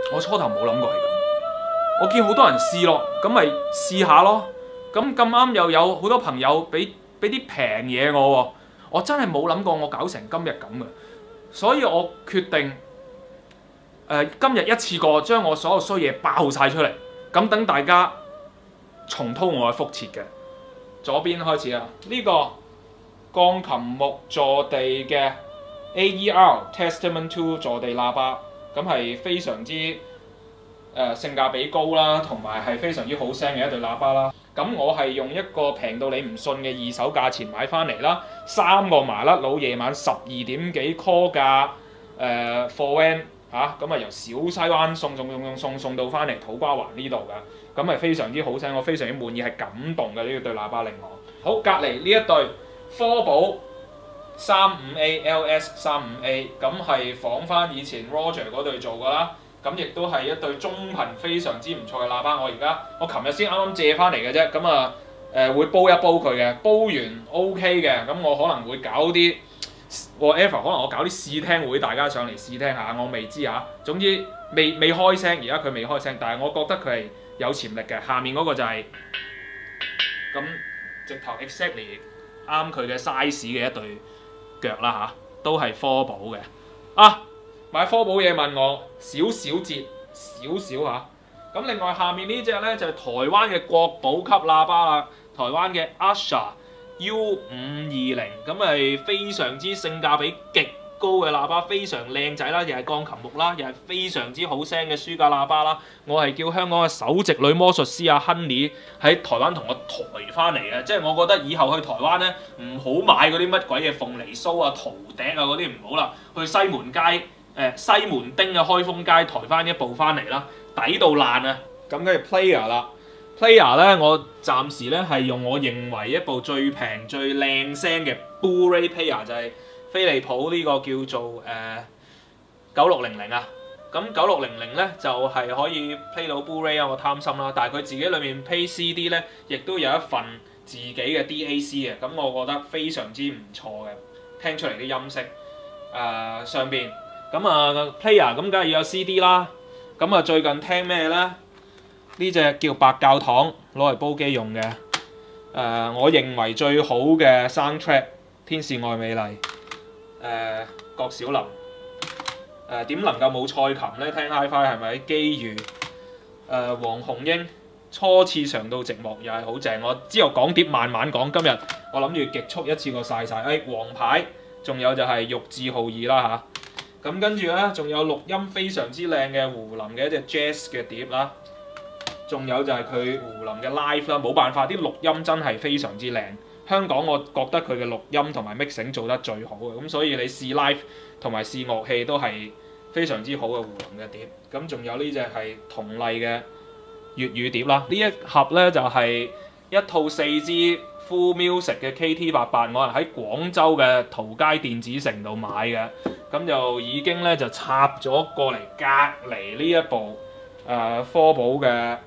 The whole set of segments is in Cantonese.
我初頭冇諗過係咁，我見好多人試咯，咁咪試下咯。咁啱又有好多朋友俾啲平嘢我喎，我真係冇諗過我搞成今日咁嘅，所以我決定今日一次過將我所有衰嘢爆晒出嚟，咁等大家重蹈我嘅覆轍嘅。左邊開始啊，呢個鋼琴木坐地嘅 AER Testament 2坐地喇叭，咁係非常之性價比高啦，同埋係非常之好聲嘅一對喇叭啦。咁我係用一個平到你唔信嘅二手價錢買翻嚟啦，3個麻甩佬夜晚12點幾 call 價貨 van 嚇，咁啊由小西灣送到翻嚟土瓜灣呢度㗎，咁係非常之好聲，我非常之滿意，係感動嘅呢對喇叭令我。好，隔離呢一對科寶 35A LS35A， 咁係仿翻以前 Roger 嗰對做㗎啦。咁亦都係一對中頻非常之唔錯嘅喇叭，我琴日先啱啱借翻嚟嘅啫，咁啊會煲一煲佢嘅，煲完 OK 嘅，咁我可能會搞啲 whatever， 可能我搞啲試聽會，大家上嚟試聽下，我未知嚇。總之未開聲，而家佢未開聲，但係我覺得佢係有潛力嘅。下面嗰個就係咁直頭 exactly 啱佢嘅 size 嘅一對腳啦嚇，都係科寶嘅啊！買科寶嘢問我少折少嚇，咁另外下面呢隻呢，就係台灣嘅國寶級喇叭啦，台灣嘅 Usher U520，咁係非常之性價比極高嘅喇叭，非常靚仔啦，又係鋼琴木啦，又係非常之好聲嘅書架喇叭啦。我係叫香港嘅首席女魔術師阿 Honey 喺台灣同我抬翻嚟嘅，即係我覺得以後去台灣呢，唔好買嗰啲乜鬼嘅鳳梨酥啊、陶笛啊嗰啲唔好啦，去西門街。西門町嘅開封街抬翻一部翻嚟啦，抵到爛啊！咁跟住 Player 啦 ，Player 咧我暫時咧係用我認為一部最平最靚聲嘅 Blu-ray Player， 就係飛利浦呢個叫做9600啊。咁9600咧就係可以 play 到 Blu-ray 啊，我貪心啦。但係佢自己裏面 play CD 咧，亦都有一份自己嘅 DAC 嘅，咁我覺得非常之唔錯嘅，聽出嚟啲音色上邊。咁啊 player 咁梗係要有 CD 啦，咁啊最近聽咩咧？呢隻叫白教堂，攞嚟煲機用嘅。我認為最好嘅 soundtrack《天使愛美麗》郭小霖。點能夠冇蔡琴咧？聽 HiFi 係咪？機遇。黃紅英初次嘗到寂寞又係好正。我之後講碟慢慢講，今日我諗住極速一次過晒。黃牌，仲有就係玉置浩二啦嚇。咁跟住咧，仲有錄音非常之靚嘅胡林嘅一隻 Jazz 嘅碟啦，仲有就係佢胡林嘅 Live 啦，冇辦法，啲錄音真係非常之靚。香港我覺得佢嘅錄音同埋 mixing 做得最好嘅，咁所以你試 live 同埋試樂器都係非常之好嘅胡林嘅碟。咁仲有呢隻係同麗嘅粵語碟啦，呢一盒咧就係一套4支 Full Music 嘅 KT88，我係喺廣州嘅淘街電子城度買嘅。咁就已經咧就插咗過嚟隔離呢一部科寶嘅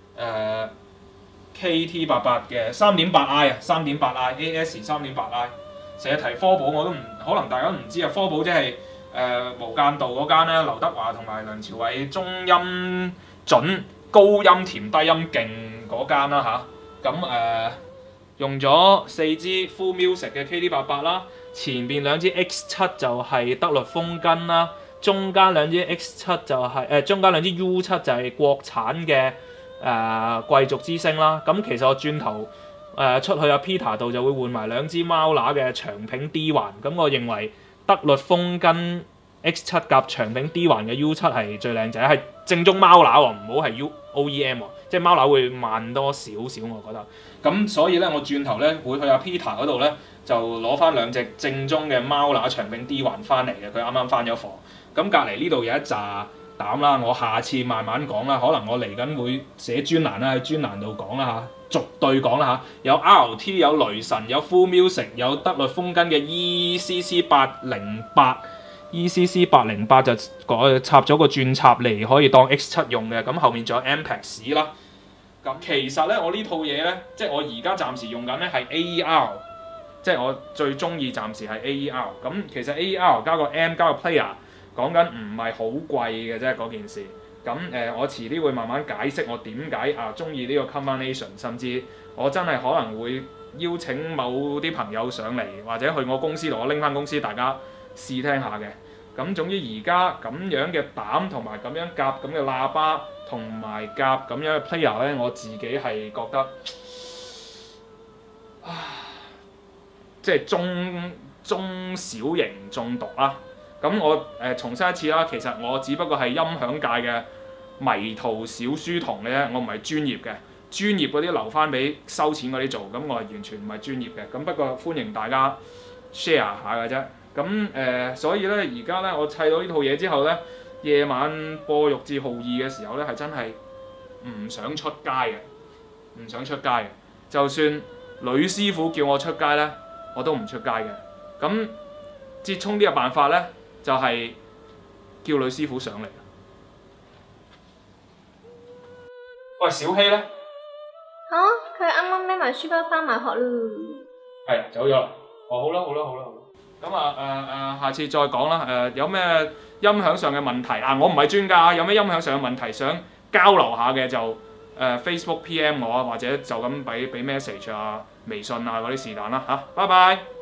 KT88嘅 3.8i 啊 3.8i AS 3.8i， 成日提科寶我都唔可能大家唔知啊，科寶即係無間道嗰間咧，劉德華同埋梁朝偉中音準高音甜低音勁嗰間啦嚇。咁用咗4支 Full Music 嘅 KT88啦。前邊2支 X7 就係德律風根啦，中間2支 X7 就係中間2支 U7 就係國產嘅貴族之星啦。咁其實我轉頭出去阿 Peter 度就會換埋2支貓乸嘅長柄 D 環。咁我認為德律風根 X7 夾長柄 D 環嘅 U7 係最靚仔，係正宗貓乸喎，唔好係 OEM 喎，即係貓乸會慢多少少我覺得。咁所以咧我轉頭咧會去阿 Peter 嗰度咧。就攞翻2隻正宗嘅貓乸長柄 D 環翻嚟嘅，佢啱啱翻咗貨。咁隔離呢度有一紮膽啦，我下次慢慢講啦。可能我嚟緊會寫專欄啦，喺專欄度講啦嚇，逐對講啦嚇。有 RT， 有雷神，有 Full Music， 有德律風根嘅 ECC808，ECC 808就插咗個轉插嚟，可以當 X7 用嘅。咁後面仲有 Ampex 啦。咁其實咧，我呢套嘢咧，即係我而家暫時用緊咧係 AER。即係我最中意暫時係 AER， 咁其實 AER 加個 M 加個 Player 講緊唔係好貴嘅啫嗰件事， 咁我遲啲會慢慢解釋我點解中意呢個 combination， 甚至我真係可能會邀請某啲朋友上嚟，或者去我公司度，我拎翻公司大家試聽下嘅。咁總之而家咁樣嘅膽同埋咁樣夾咁嘅喇叭同埋夾咁樣嘅 player 咧，我自己係覺得即係中小型中毒啦。咁我重申一次啦，其實我只不過係音響界嘅迷途小書童嘅啫，我唔係專業嘅，專業嗰啲留翻俾收錢嗰啲做，咁我係完全唔係專業嘅。咁不過歡迎大家 share 下嘅啫。咁所以咧而家咧我砌到呢套嘢之後咧，夜晚播《玉置浩二》嘅時候咧係真係唔想出街嘅，唔想出街嘅。就算呂師傅叫我出街咧，我都唔出街嘅。咁折衷啲嘅辦法咧，就係叫呂師傅上嚟。喂，小希咧？ 佢啱啱孭埋書包翻埋學咯。 係走咗啦。哦，好啦。咁下次再講啦。有咩音響上嘅問題我唔係專家，有咩音響上嘅問題想交流下嘅就Facebook PM 我，或者就咁俾 message 微信嗰啲是但啦嚇。拜拜。